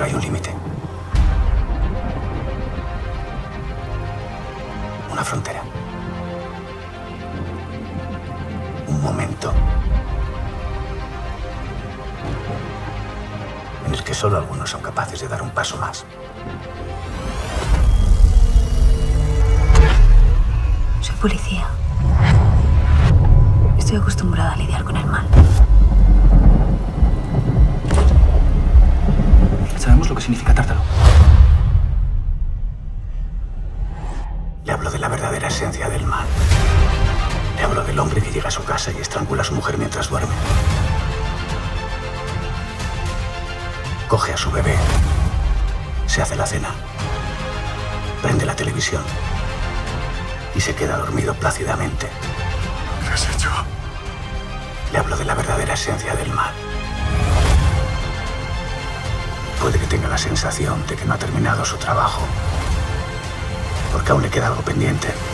Pero hay un límite. Una frontera. Un momento en el que solo algunos son capaces de dar un paso más. Soy policía. Estoy acostumbrada a lidiar con el mal. Sabemos lo que significa Tártaro. Le hablo de la verdadera esencia del mal. Le hablo del hombre que llega a su casa y estrangula a su mujer mientras duerme. Coge a su bebé, se hace la cena, prende la televisión y se queda dormido plácidamente. ¿Qué has hecho? Le hablo de la verdadera esencia del mal. Puede que tenga la sensación de que no ha terminado su trabajo, porque aún le queda algo pendiente.